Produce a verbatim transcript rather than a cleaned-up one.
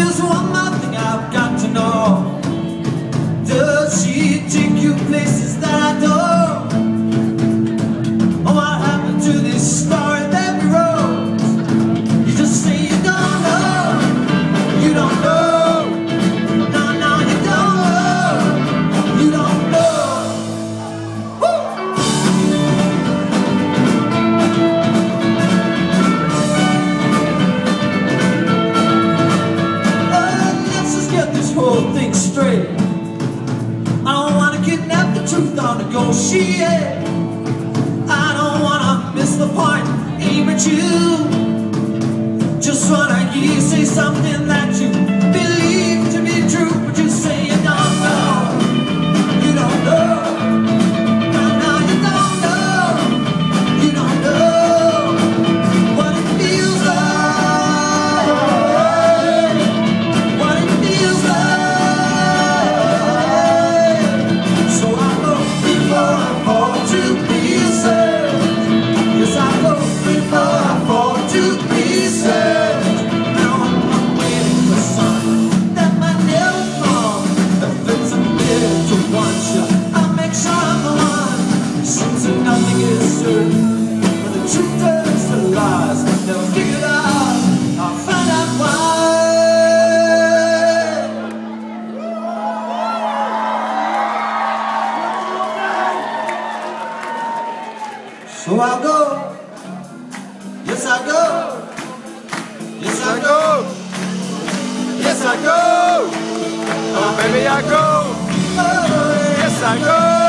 There's one more thing I've got to know. Does she take you places that I know? Oh, what happened to this story that we wrote? You just say you don't know. You don't know. No, no, you don't know. You don't know. Woo! Whole thing straight. I don't want to kidnap the truth or negotiate. I don't want to miss the point, aim at you. Just wanna hear you say something that you believe to be true, but you say you don't know. You don't know. No, no, you don't know. You don't know what it feels like. What it feels like. So I'll go, yes I go, yes I go, yes I go, oh baby I go, oh yes I go.